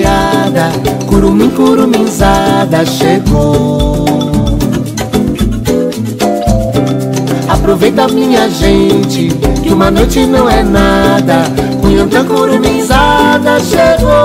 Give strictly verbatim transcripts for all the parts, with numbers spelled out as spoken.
criada, curumim, curumizada chegou. Aproveita, minha gente, que uma noite não é nada, Cunhantã curumizada chegou.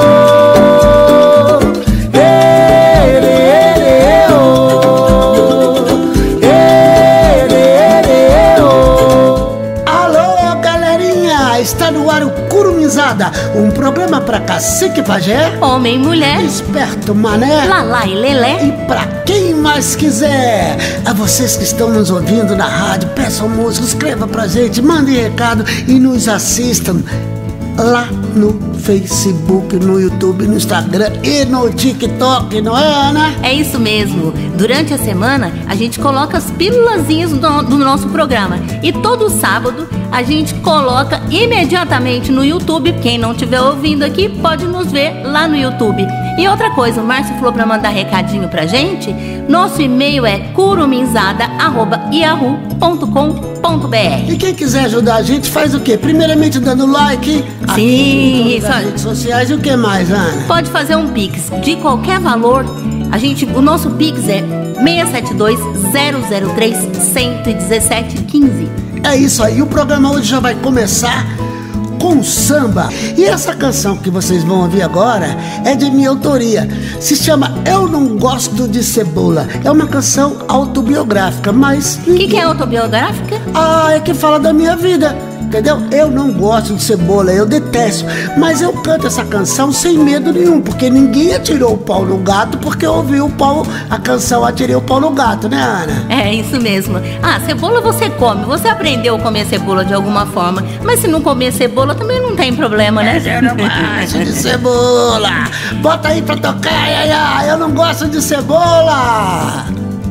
Ele, ele, oh. Ele, ele, oh. Alô, galerinha, está no ar o Curumizada, um programa pra cacique pajé, homem, mulher, esperto mané, lalá e lelé, e pra quem mais quiser. A vocês que estão nos ouvindo na rádio, peçam música, escreva pra gente, mandem recado e nos assistam lá no Facebook, no YouTube, no Instagram e no TikTok, não é, Ana? É isso mesmo. Durante a semana a gente coloca as pílulazinhas do, do nosso programa e todo sábado a gente coloca imediatamente no YouTube. Quem não estiver ouvindo aqui pode nos ver lá no YouTube. E outra coisa, o Márcio falou para mandar recadinho pra gente. Nosso e-mail é curumizada arroba yahoo ponto com ponto br. E quem quiser ajudar a gente faz o quê? Primeiramente dando like. Sim, isso. Nas redes sociais e o que mais, Ana? Pode fazer um Pix de qualquer valor. A gente, o nosso Pix é seis sete dois, zero zero três, um um sete, um cinco. É isso aí, o programa hoje já vai começar com samba. E essa canção que vocês vão ouvir agora é de minha autoria. Se chama Eu Não Gosto de Cebola. É uma canção autobiográfica, mas... O que, que é autobiográfica? Ah, é que fala da minha vida, entendeu? Eu não gosto de cebola, eu detesto. Mas eu canto essa canção sem medo nenhum, porque ninguém atirou o pau no gato porque ouviu o pau, a canção Atirei o Pau no Gato, né, Ana? É, isso mesmo. Ah, cebola você come, você aprendeu a comer cebola de alguma forma. Mas se não comer cebola também não tem problema, né? Mas eu não gosto de cebola. Bota aí pra tocar, ai, ai, eu não gosto de cebola.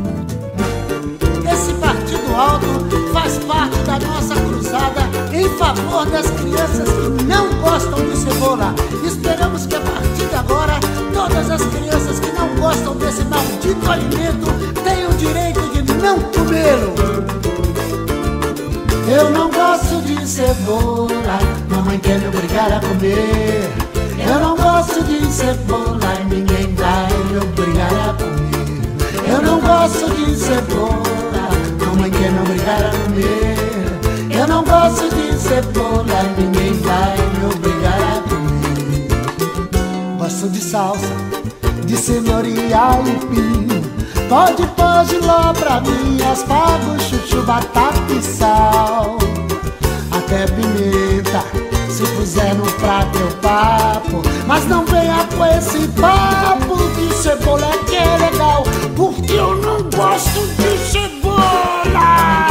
Esse partido alto faz parte da nossa cruzada em favor das crianças que não gostam de cebola. Esperamos que a partir de agora todas as crianças que não gostam desse maldito alimento tenham o direito de não comê-lo. Eu não gosto de cebola, mamãe quer me obrigar a comer. Eu não gosto de cebola e ninguém vai me obrigar a comer. Eu não gosto de cebola, mamãe quer me obrigar a comer. Eu não gosto de cebola e ninguém vai me obrigar a comer. Gosto de salsa, de cenoura e aipim. Pode pôr giló pra mim, aspargo, chuchu, batata e sal. Até pimenta, se puser no prato eu papo. Mas não venha com esse papo que cebola é que é legal, porque eu não gosto de cebola.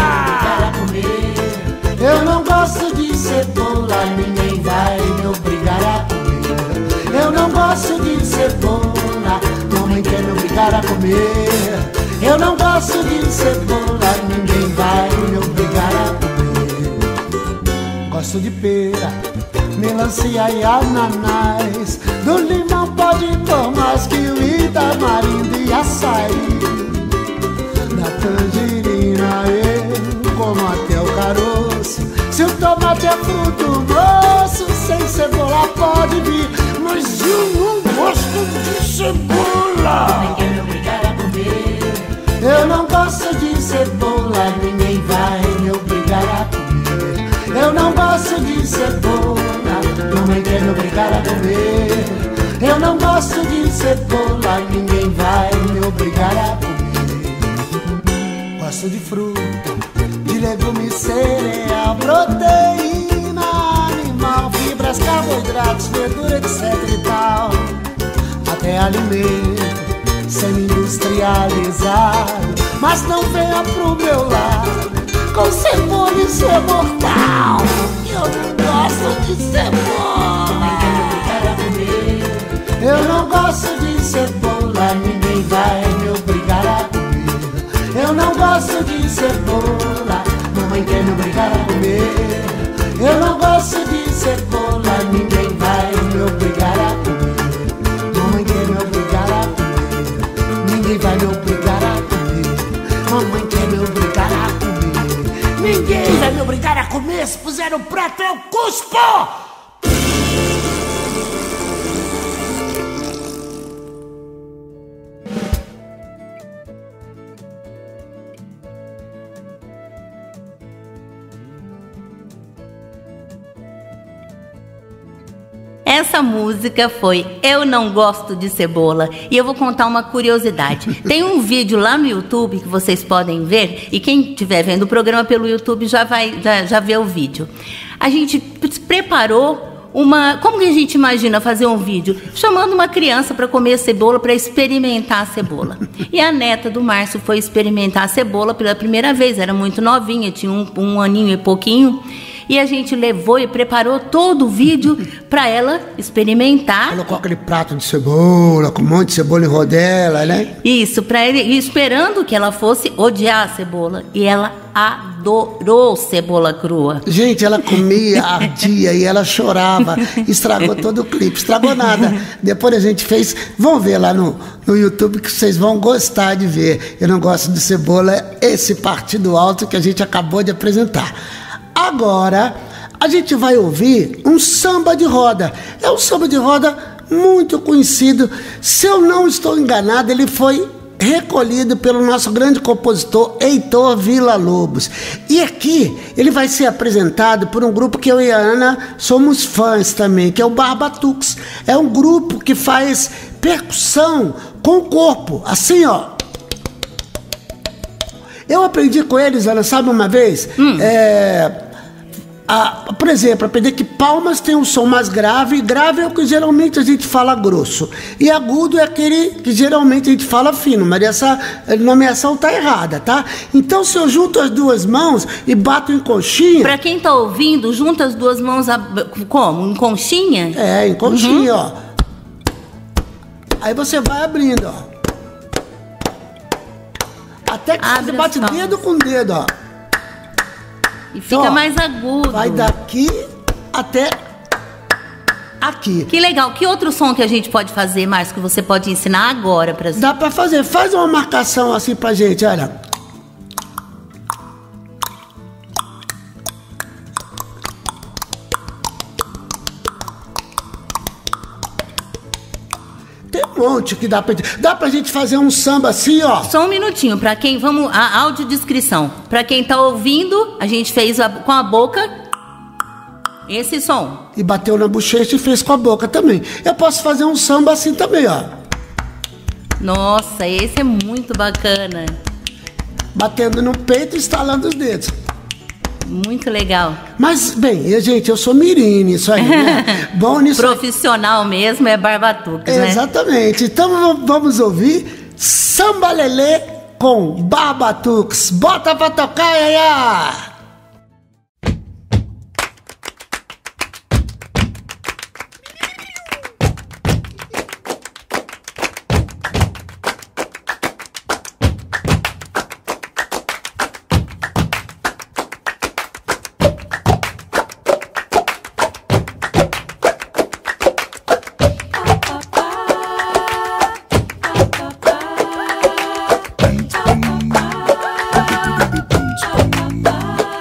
Eu não gosto de cebola, ninguém vai me obrigar a comer. Eu não gosto de cebola, mamãe quer me obrigar a comer. Eu não gosto de cebola, ninguém vai me obrigar a comer. Gosto de pera, melancia e ananás. Do limão pode pôr mais kiwi, tamarindo e açaí. Da tangerina eu como até o caroço. Se o tomate é fruto moço, sem cebola pode vir. Mas eu não gosto de cebola. Ninguém quer me obrigar a comer. Eu não gosto de cebola, ninguém vai me obrigar a comer. Eu não gosto de cebola, mamãe quer me obrigar a comer. Eu não gosto de cebola, ninguém vai me obrigar a comer. Gosto de fruta, de legumes, cereal, proteína animal, fibras, carboidratos, verdura, etc e tal. Até alimento semi-industrializado, mas não venha pro meu lado com cebola e ser mortal. Eu não gosto de cebola. Eu não gosto de cebola, ninguém vai me obrigar a comer. Eu não gosto de cebola, mamãe quer me obrigar a comer. Eu não gosto de cebola, ninguém vai me obrigar a comer. Mamãe quer me obrigar a comer. Ninguém vai me obrigar a comer. Mamãe quer me obrigar a comer. Ninguém vai me obrigar a comer. Se puser no prato eu cuspo. essa música foi Eu Não Gosto de Cebola. E eu vou contar uma curiosidade. Tem um vídeo lá no YouTube que vocês podem ver, e quem estiver vendo o programa pelo YouTube já vai já, já vê o vídeo. A gente preparou uma... Como que a gente imagina fazer um vídeo? Chamando uma criança para comer cebola, para experimentar a cebola. E a neta do Márcio foi experimentar a cebola pela primeira vez. Era muito novinha, tinha um, um aninho e pouquinho. E a gente levou e preparou todo o vídeo para ela experimentar. Colocou aquele prato de cebola, com um monte de cebola em rodela, né? Isso, para ele, e esperando que ela fosse odiar a cebola. E ela adorou cebola crua. Gente, ela comia, ardia e ela chorava. Estragou todo o clipe, estragou nada. Depois a gente fez, vão ver lá no, no YouTube que vocês vão gostar de ver. Eu Não Gosto de Cebola, esse partido alto que a gente acabou de apresentar. Agora, a gente vai ouvir um samba de roda. É um samba de roda muito conhecido. Se eu não estou enganado, ele foi recolhido pelo nosso grande compositor Heitor Villa-Lobos. E aqui ele vai ser apresentado por um grupo que eu e a Ana somos fãs também, que é o Barbatuques. É um grupo que faz percussão com o corpo, assim, ó. Eu aprendi com eles, Ana, sabe uma vez? Hum. É... Ah, por exemplo, aprender que palmas tem um som mais grave. Grave é o que geralmente a gente fala grosso. E agudo é aquele que geralmente a gente fala fino. Mas essa nomeação tá errada, tá? Então, se eu junto as duas mãos e bato em conchinha... Pra quem tá ouvindo, junta as duas mãos como? Em conchinha? É, em conchinha, uhum. Ó. Aí você vai abrindo, ó. Até que Abre você bate dedo com dedo, ó. E fica então, ó, mais agudo. Vai daqui até aqui. Que legal. Que outro som que a gente pode fazer, Márcio, que você pode ensinar agora pra gente? Dá pra fazer. Faz uma marcação assim pra gente, olha. Tem um monte que dá pra... Dá pra gente fazer um samba assim, ó. Só um minutinho, pra quem... Vamos... A audiodescrição. Pra quem tá ouvindo, a gente fez a, com a boca esse som. E bateu na bochecha e fez com a boca também. Eu posso fazer um samba assim também, ó. Nossa, esse é muito bacana. Batendo no peito e estalando os dedos. Muito legal. Mas, bem, gente, eu sou mirim, isso aí, né? Bom nisso. Profissional mesmo é Barbatuques, né? Exatamente. Então vamos ouvir Samba Lelê com Barbatuques. Bota pra tocar, Yaya! Bye.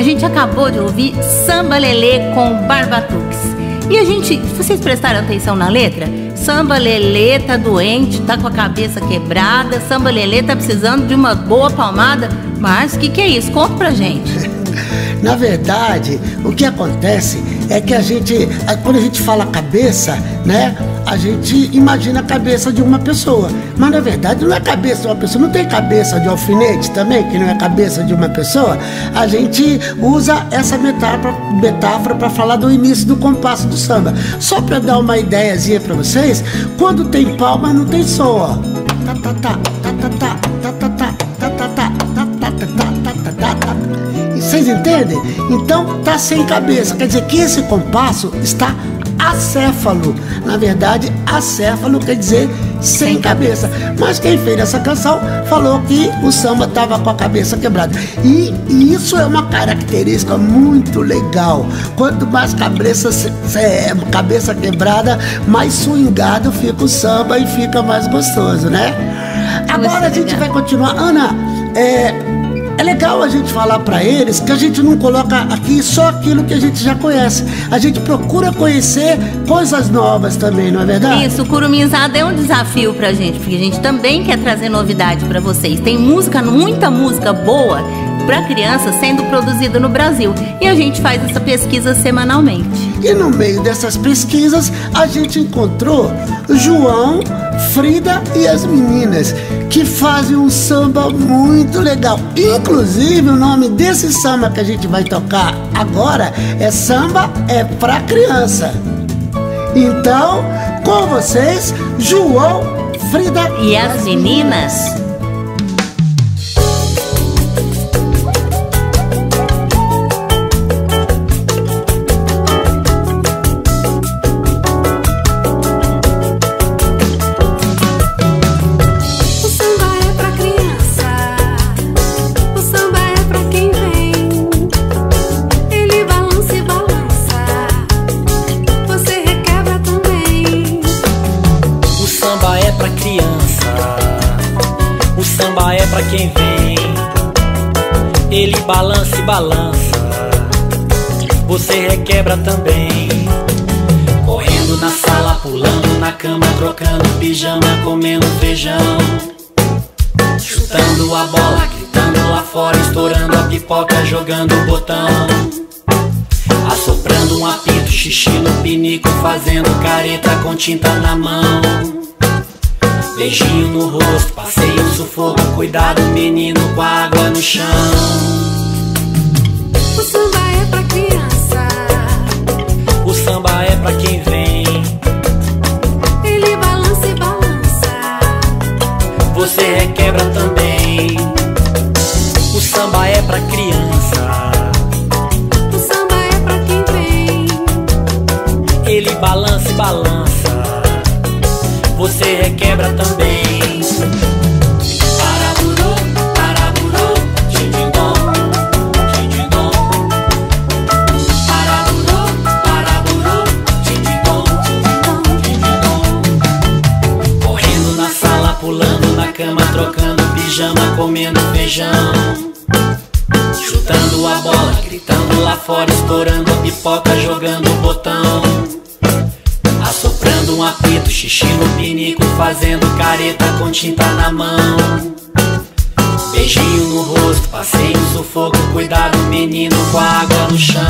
A gente acabou de ouvir Samba Lelê com Barbatuques. E a gente, vocês prestaram atenção na letra? Samba Lelê tá doente, tá com a cabeça quebrada. Samba Lelê tá precisando de uma boa palmada. Mas o que, que é isso? Conta pra gente. Na verdade, o que acontece é que a gente, quando a gente fala cabeça, né, a gente imagina a cabeça de uma pessoa. Mas na verdade não é cabeça de uma pessoa, não tem cabeça de alfinete também, que não é cabeça de uma pessoa. A gente usa essa metáfora metáfora para falar do início do compasso do samba. Só para dar uma ideiazinha para vocês, quando tem palma não tem som, ó. Tá, tá, tá, tá, tá, tá, tá, tá, tá, tá, tá, tá, tá, tá, tá, tá, tá. Vocês entendem? Então tá sem cabeça, quer dizer que esse compasso está acéfalo. Na verdade, acéfalo quer dizer sem cabeça. Mas quem fez essa canção falou que o samba estava com a cabeça quebrada. E, e isso é uma característica muito legal. Quanto mais cabeça, é, cabeça quebrada, mais swingado fica o samba e fica mais gostoso, né? Agora a gente vai continuar. Ana, é... É legal a gente falar para eles que a gente não coloca aqui só aquilo que a gente já conhece. A gente procura conhecer coisas novas também, não é verdade? Isso, o Curumizada é um desafio pra gente, porque a gente também quer trazer novidade para vocês. Tem música, muita música boa para criança sendo produzida no Brasil. E a gente faz essa pesquisa semanalmente. E no meio dessas pesquisas, a gente encontrou João, Frida e as meninas, que fazem um samba muito legal. Inclusive, o nome desse samba que a gente vai tocar agora é Samba é pra Criança. Então, com vocês, João, Frida e as meninas. Quem vem, ele balança e balança, você requebra também. Correndo na sala, pulando na cama, trocando pijama, comendo feijão, chutando a bola, gritando lá fora, estourando a pipoca, jogando o botão, assoprando um apito, xixi no pinico, fazendo careta com tinta na mão. Beijinho no rosto, passeio, sufoco, cuidado menino com a água no chão. O samba é pra criança, o samba é pra quem vem, ele balança e balança, você requebra também. O samba é pra criança, o samba é pra quem vem, ele balança e balança, você requebra também. Paraburô, paraburô, din-din-dom, din-din-dom. Paraburô, paraburô, din-din-dom, din-din-dom. Correndo na sala, pulando na cama, trocando pijama, comendo feijão, chutando a bola, gritando lá fora, estourando a pipoca, jogando o botão, assoprando um apito, xixi no pinico, fazendo careta com tinta na mão. Beijinho no rosto, passeio, sufoco, cuidado menino com a água no chão.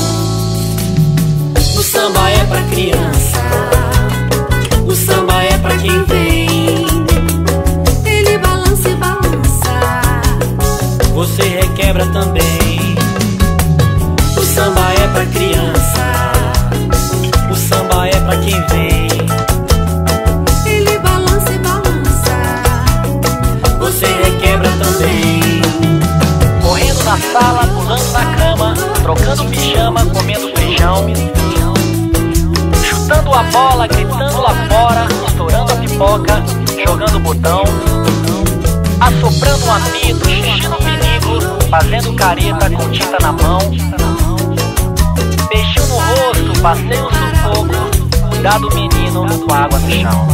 O samba é pra criança, o samba é pra quem vem, ele balança e balança, você requebra também. O samba é pra criança, o samba é pra quem vem, ele balança e balança, você requebra também. Correndo na sala, pulando na cama, trocando pijama, comendo feijão, chutando a bola, gritando lá fora, estourando a pipoca, jogando botão, assoprando um apito, xixi no pinico, fazendo careta com tinta na mão. Beijinho no rosto, passeio no sufoco, cuidado menino com a água no chão.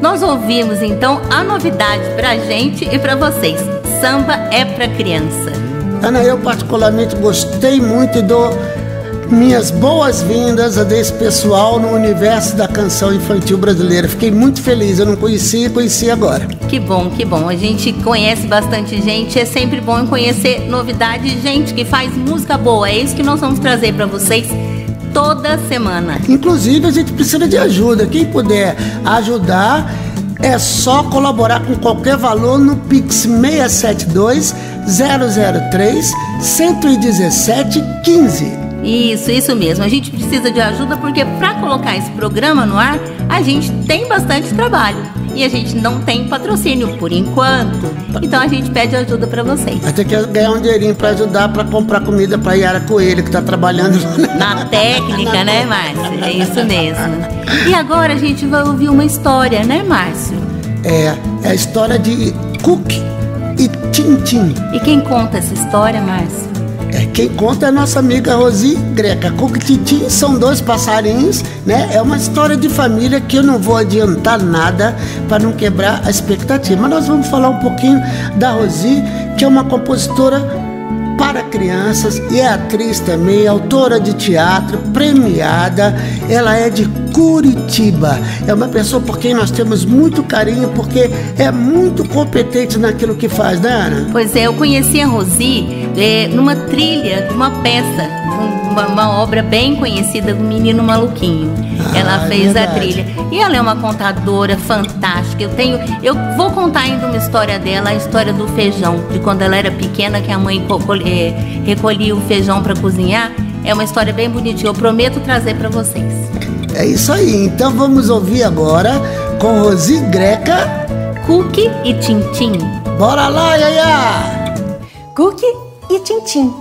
nós ouvimos então a novidade pra gente e pra vocês. Samba é pra criança. Ana, eu particularmente gostei muito e dou minhas boas-vindas a desse pessoal no universo da canção infantil brasileira. Fiquei muito feliz, eu não conhecia e conheci agora. Que bom, que bom. A gente conhece bastante gente, é sempre bom conhecer novidade, gente que faz música boa. É isso que nós vamos trazer pra vocês toda semana. Inclusive, a gente precisa de ajuda. Quem puder ajudar, é só colaborar com qualquer valor no Pix seis sete dois, zero zero três, um um sete, um cinco. Isso, isso mesmo. A gente precisa de ajuda porque para colocar esse programa no ar, a gente tem bastante trabalho e a gente não tem patrocínio por enquanto. Então a gente pede ajuda para vocês. Vai ter que ganhar um dinheirinho para ajudar para comprar comida para Yara Coelho, que tá trabalhando na técnica, né, Márcio? É isso mesmo. E agora a gente vai ouvir uma história, né, Márcio? É, é a história de Cookie e Tintim. E quem conta essa história, Márcio? É, quem conta é a nossa amiga Rosi Greca. Cookie e Tintim são dois passarinhos, né? É uma história de família que eu não vou adiantar nada para não quebrar a expectativa. Mas nós vamos falar um pouquinho da Rosi, que é uma compositora para crianças e é atriz também, autora de teatro, premiada. Ela é de Curitiba. É uma pessoa por quem nós temos muito carinho, porque é muito competente naquilo que faz, né, Ana? Pois é, eu conheci a Rosi é, numa trilha de uma peça, uma, uma obra bem conhecida do Menino Maluquinho. Ah, ela fez é a trilha. E ela é uma contadora fantástica. Eu tenho, eu vou contar ainda uma história dela, a história do feijão, de quando ela era pequena, que a mãe é, recolhia o feijão para cozinhar. É uma história bem bonitinha. Eu prometo trazer para vocês. É isso aí. Então vamos ouvir agora com Rosi Greca, Cookie e Tintim. Bora lá, Yaya! Cookie e Tintim.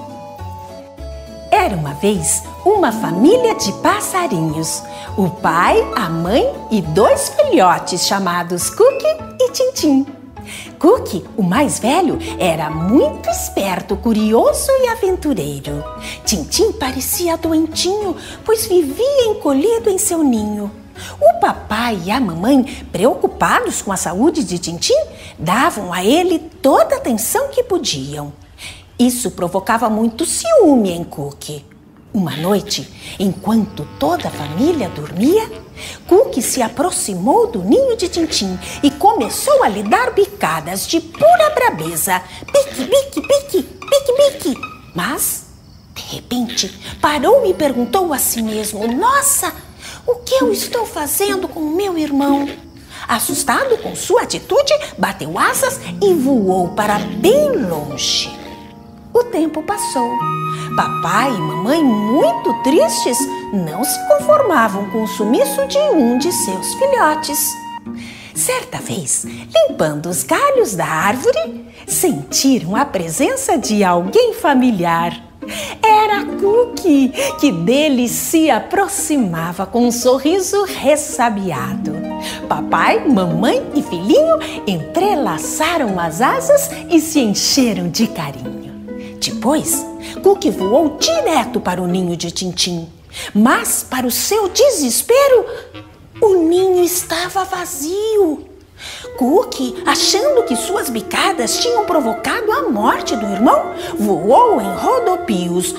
Era uma vez uma família de passarinhos. O pai, a mãe e dois filhotes chamados Cookie e Tintim. Cookie, o mais velho, era muito esperto, curioso e aventureiro. Tintim parecia doentinho, pois vivia encolhido em seu ninho. O papai e a mamãe, preocupados com a saúde de Tintim, davam a ele toda a atenção que podiam. Isso provocava muito ciúme em Cookie. Uma noite, enquanto toda a família dormia, Cookie se aproximou do ninho de Tintim e começou a lhe dar bicadas de pura brabeza. Pique, pique, pique, pique, pique. Mas, de repente, parou e perguntou a si mesmo: nossa, o que eu estou fazendo com o meu irmão? Assustado com sua atitude, bateu asas e voou para bem longe. O tempo passou. Papai e mamãe, muito tristes, não se conformavam com o sumiço de um de seus filhotes. Certa vez, limpando os galhos da árvore, sentiram a presença de alguém familiar. Era Cookie, que deles se aproximava com um sorriso ressabiado. Papai, mamãe e filhinho entrelaçaram as asas e se encheram de carinho. Depois, Cookie voou direto para o ninho de Tintim. Mas, para o seu desespero, o ninho estava vazio. Cookie, achando que suas bicadas tinham provocado a morte do irmão, voou em rodopios.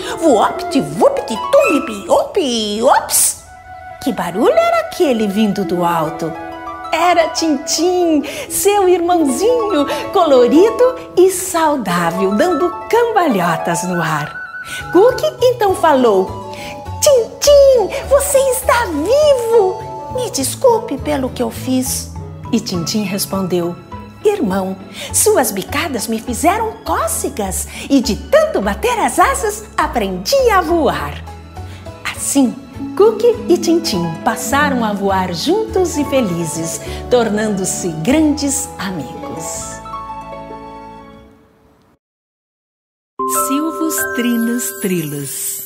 Voopti-vupti-tulipi-opi-ops! Que barulho era aquele vindo do alto? Era Tintim, seu irmãozinho, colorido e saudável, dando cambalhotas no ar. Cookie então falou: Tintim, você está vivo! Me desculpe pelo que eu fiz. E Tintim respondeu: irmão, suas bicadas me fizeram cócegas e de tanto bater as asas aprendi a voar. Assim, Cookie e Tintim passaram a voar juntos e felizes, tornando-se grandes amigos. Silvos Trinos Trilos.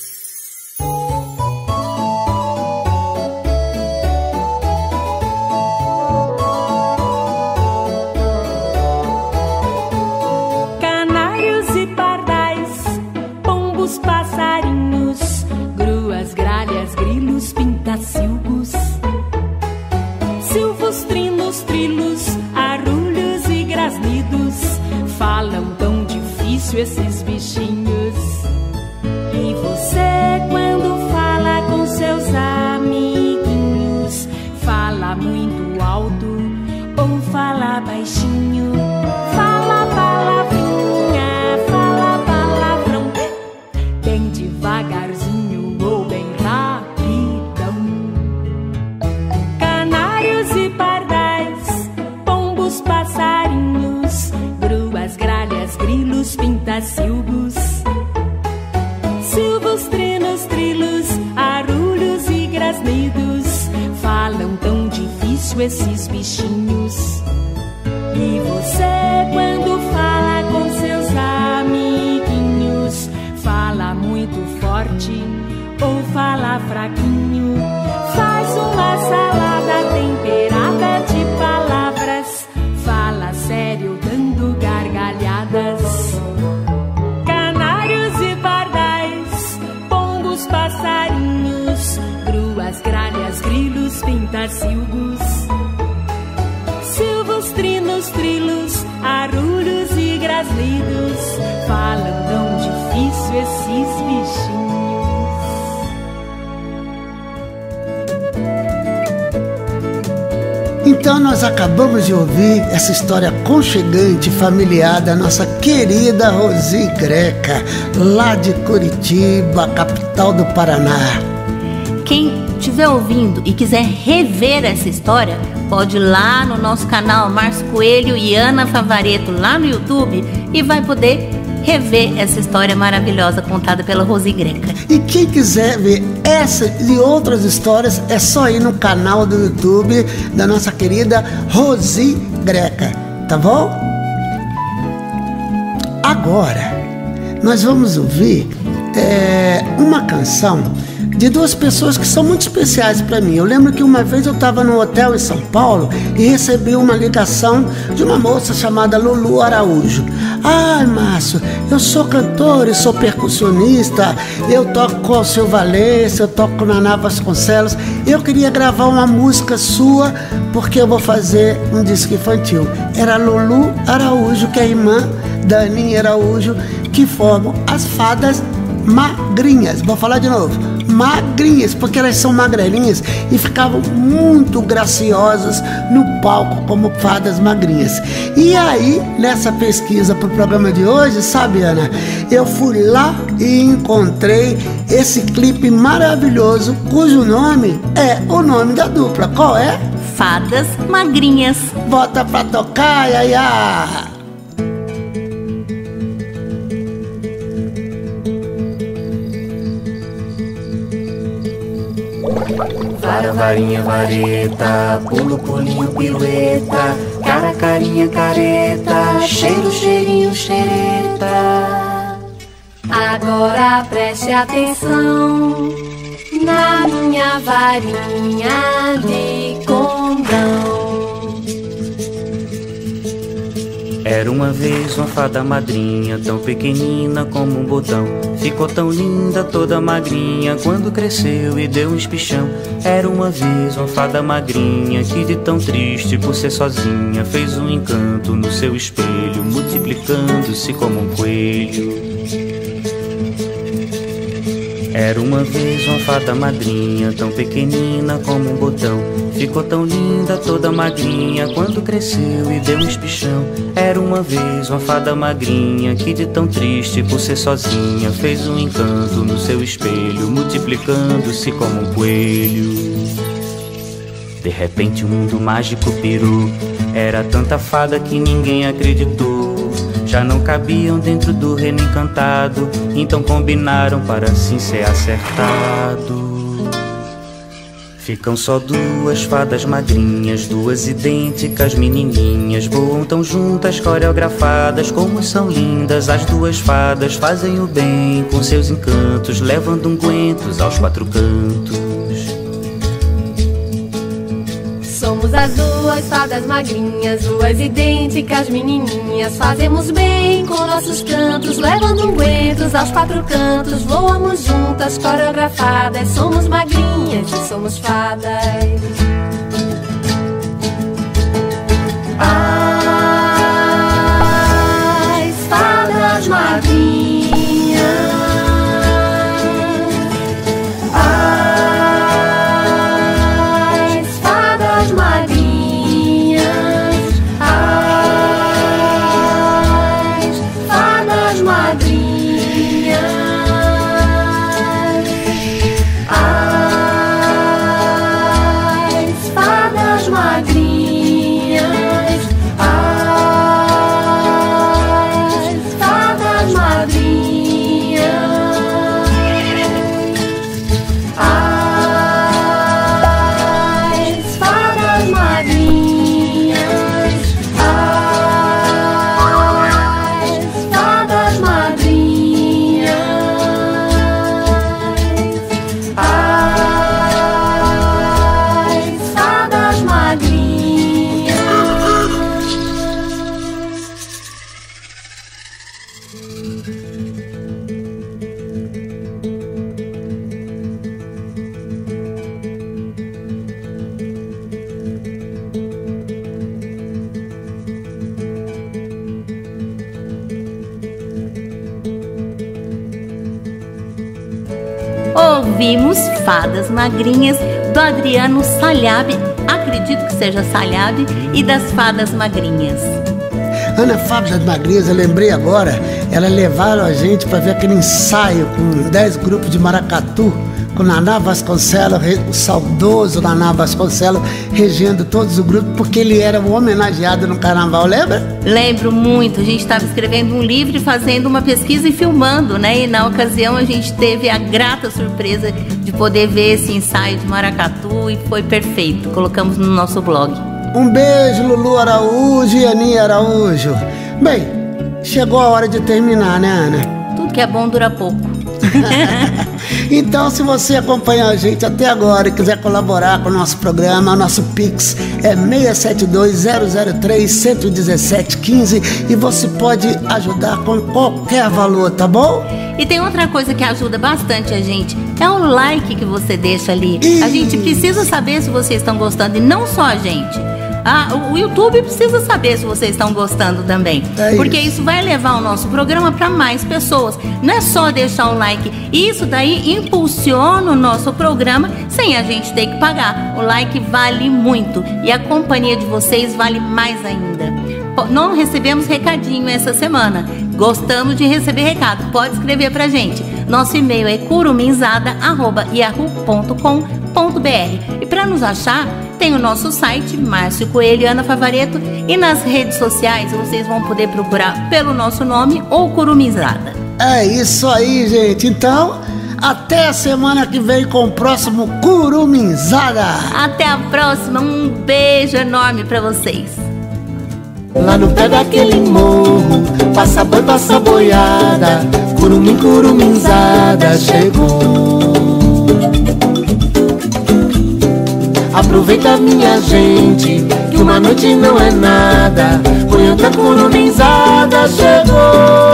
Canários e pardais, pombos, passarinhos, gruas, gralhas, grilos, pintacilgos. Silvos, trinos, difícil esses bichinhos. E você, quando fala com seus amiguinhos, fala muito alto ou fala baixinho? Fala palavrinha, fala palavrão, bem devagarzinho ou bem rapidão. Canários e pardais, pombos, passarinhos, gruas, gralhas, grilos, pintacilgos, silvos, trinos, trilos, arulhos e grasnidos, falam tão difícil esses bichinhos. E você, quando fala com seus amiguinhos, fala muito forte ou fala fraquinho? Faz uma salada temperada de palavras, fala sério dando gargalhadas. Canários e pardais, pombos, passarinhos, gruas, gralhas, grilos, pintacilgos, silvos, trinos, trilos, arulhos e grasnidos, falam tão difícil esses bichinhos. Então nós acabamos de ouvir essa história aconchegante, familiar da nossa querida Rosi Greca, lá de Curitiba, capital do Paraná. Quem estiver ouvindo e quiser rever essa história, pode ir lá no nosso canal Márcio Coelho e Ana Favaretto, lá no YouTube, e vai poder rever essa história maravilhosa contada pela Rosi Greca. E quem quiser ver essa e outras histórias, é só ir no canal do YouTube da nossa querida Rosi Greca, tá bom? Agora, nós vamos ouvir é, uma canção de duas pessoas que são muito especiais para mim. Eu lembro que uma vez eu estava no hotel em São Paulo e recebi uma ligação de uma moça chamada Lulu Araújo. Ah, Márcio, eu sou cantor e sou percussionista, eu toco com o Seu Valença, eu toco com Naná Vasconcelos. Eu queria gravar uma música sua porque eu vou fazer um disco infantil. Era Lulu Araújo, que é a irmã da Aninha Araújo, que formam as Fadas Magrinhas. Vou falar de novo, magrinhas, porque elas são magrelinhas e ficavam muito graciosas no palco como fadas magrinhas. E aí, nessa pesquisa para o programa de hoje, sabe, Ana, eu fui lá e encontrei esse clipe maravilhoso, cujo nome é o nome da dupla. Qual é? Fadas Magrinhas. Bota pra tocar, Yaya! Vara, varinha, vareta, pulo, pulinho, pirueta, cara, carinha, careta, cheiro, cheirinho, xereta. Agora preste atenção na minha varinha de condão. Era uma vez uma fada madrinha, tão pequenina como um botão. Ficou tão linda, toda magrinha, quando cresceu e deu um espichão. Era uma vez uma fada magrinha, que de tão triste por ser sozinha, fez um encanto no seu espelho, multiplicando-se como um coelho. Era uma vez uma fada madrinha, tão pequenina como um botão. Ficou tão linda, toda magrinha, quando cresceu e deu um espichão. Era uma vez uma fada magrinha, que de tão triste por ser sozinha, fez um encanto no seu espelho, multiplicando-se como um coelho. De repente o mundo mágico pirou, era tanta fada que ninguém acreditou. Já não cabiam dentro do reino encantado, então combinaram para assim ser acertado. Ficam só duas fadas magrinhas, duas idênticas menininhas, voam tão juntas, coreografadas, como são lindas. As duas fadas fazem o bem com seus encantos, levando ungüentos aos quatro cantos. Somos as duas fadas magrinhas, duas idênticas menininhas. Fazemos bem com nossos cantos, levando ungüentos aos quatro cantos. Voamos juntas, coreografadas, somos magrinhas e somos fadas. As fadas magrinhas Ouvimos Fadas Magrinhas do Adriano Salhabi, acredito que seja Salhabi, e das Fadas Magrinhas. Ana Fadas Magrinhas, eu lembrei agora, elas levaram a gente para ver aquele ensaio com dez grupos de maracatu, com Naná Vasconcelos, o saudoso Naná Vasconcelos, regendo todos os grupos, porque ele era o homenageado no carnaval, lembra? Lembro muito, a gente estava escrevendo um livro e fazendo uma pesquisa e filmando, né? E na ocasião a gente teve a grata surpresa de poder ver esse ensaio de maracatu e foi perfeito, colocamos no nosso blog. Um beijo, Lulu Araújo e Aninha Araújo. Bem, chegou a hora de terminar, né, Ana? Tudo que é bom dura pouco. Então, se você acompanhar a gente até agora e quiser colaborar com o nosso programa, o nosso Pix é seis sete dois zero zero três um um sete um cinco e você pode ajudar com qualquer valor, tá bom? E tem outra coisa que ajuda bastante a gente, é o like que você deixa ali. Isso. A gente precisa saber se vocês estão gostando, e não só a gente. Ah, o YouTube precisa saber se vocês estão gostando também, é porque isso. isso vai levar o nosso programa para mais pessoas. Não é só deixar um like, isso daí impulsiona o nosso programa sem a gente ter que pagar. O like vale muito e a companhia de vocês vale mais ainda. Não recebemos recadinho essa semana, gostamos de receber recado, pode escrever pra gente. Nosso e-mail é curuminzada arroba yahoo ponto com ponto br. E para nos achar, tem o nosso site, Márcio Coelho e Ana Favaretto, e nas redes sociais vocês vão poder procurar pelo nosso nome ou Curumizada. É isso aí, gente. Então, até a semana que vem com o próximo Curumizada. Até a próxima, um beijo enorme para vocês. Lá no pé daquele morro, passa boi, passa boiada, curumim, curumizada chegou. Aproveita, minha gente, que uma noite não é nada, Conhanta Curumizada chegou.